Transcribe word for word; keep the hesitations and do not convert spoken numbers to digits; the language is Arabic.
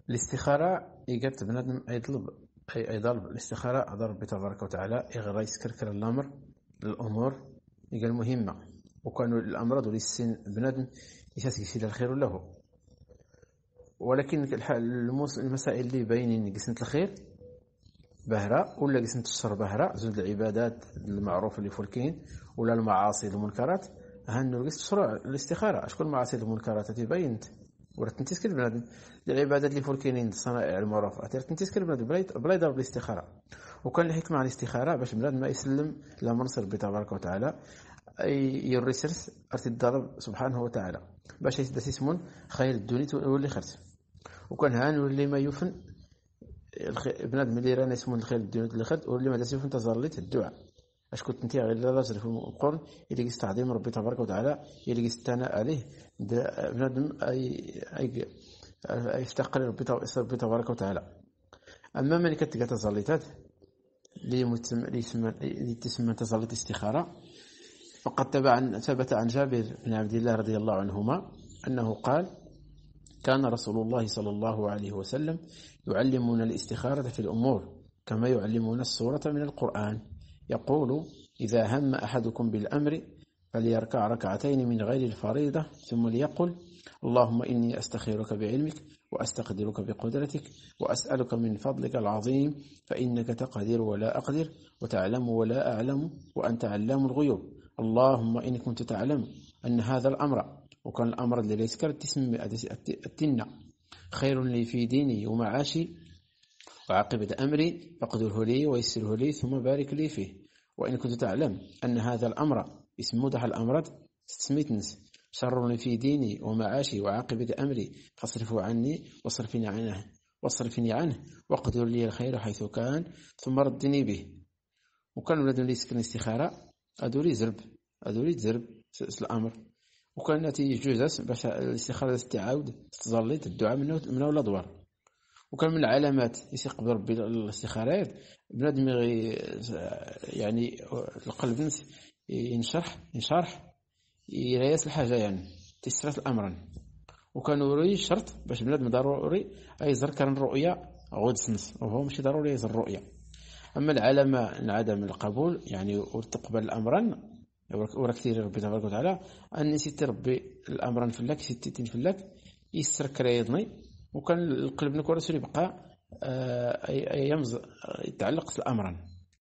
الاستخارة إيجاد بنادم يطلب أي يطلب الاستخارة على ربي تبارك وتعالى إغرا يسكركر الأمر الأمور يقال مهمة، وكانوا الأمراض وليسين بنادم يساسك الخير له. ولكن المسائل اللي باينين قسمة الخير بهرة ولا قسمة الشر بهرة، زوج العبادات المعروف اللي فولكين ولا المعاصي المنكرات، هانو قسم الشرع الاستخارة أشكون المعاصي المنكرات تبينت ورا تنتسكر بنادم العبادات اللي فولكينين صنائع المعروف أتير تنتسكر بنادم بلا يضرب الاستخارة. وكان الحكمة على الاستخارة باش بنادم ما يسلم لا منصر بتبارك وتعالى أي يرسرس أرتي الضرب سبحانه وتعالى باش يسدس اسمون خير الدنيا واللي خرت. وكان هانو اللي ما يفن بنادم اللي رانا يسمون الخير الدنيا اللي خرت واللي ما يفن تزرلت الدعاء اش كنت انت غير لازم في القرن اللي يستعظم ربي تبارك وتعالى اللي يستنى عليه بنادم اي اي يفتقر ربي تبارك وتعالى. اما من كتلقى تزليتات اللي متسم اللي يسمى اللي تسمى تزليت استخاره، فقد تبع ثبت عن جابر بن عبد الله رضي الله عنهما انه قال: كان رسول الله صلى الله عليه وسلم يعلمنا الاستخارة في الأمور كما يعلمنا السورة من القرآن، يقول: إذا هم أحدكم بالأمر فليركع ركعتين من غير الفريضة ثم ليقل: اللهم إني أستخيرك بعلمك وأستقدرك بقدرتك وأسألك من فضلك العظيم فإنك تقدر ولا أقدر وتعلم ولا أعلم وأنت علام الغيوب، اللهم إن كنت تعلم أن هذا الأمر، وكان الأمر الذي يذكر تسمى التنة، خير لي في ديني ومعاشي وعاقبة أمري فاقدره لي ويسره لي ثم بارك لي فيه، وإن كنت تعلم أن هذا الأمر اسم مدح الأمراض ستسميتنس، شر لي في ديني ومعاشي وعاقبة أمري فاصرفه عني واصرفني عنه واصرفني عنه واقدر لي الخير حيث كان ثم ردني به. وكان ولد لي سكن استخارة أدوري زرب أدوري تزرب الأمر، وكان نتيجة جوزاس باش الاستخارة تعاود تتزلط الدعاء منه من الأدوار. وكان من العلامات يستقبل ربي الاستخارات بنادم يعني القلب نس ينشرح ينشرح يرياس الحاجة يعني تسرت الأمرا. وكان يري شرط باش بنادم ضروري أي زر كان الرؤية غود سنس وهو مش ضروري يزر الرؤية. أما العلامة عدم القبول يعني وتقبل الأمرا ورا كثير ربي تبارك وتعالى أن نسيت ربي الأمرا في اللك ستين في اللك يسر كريضني، وكان القلب نكون رسول يبقى يمز يتعلق الأمرا.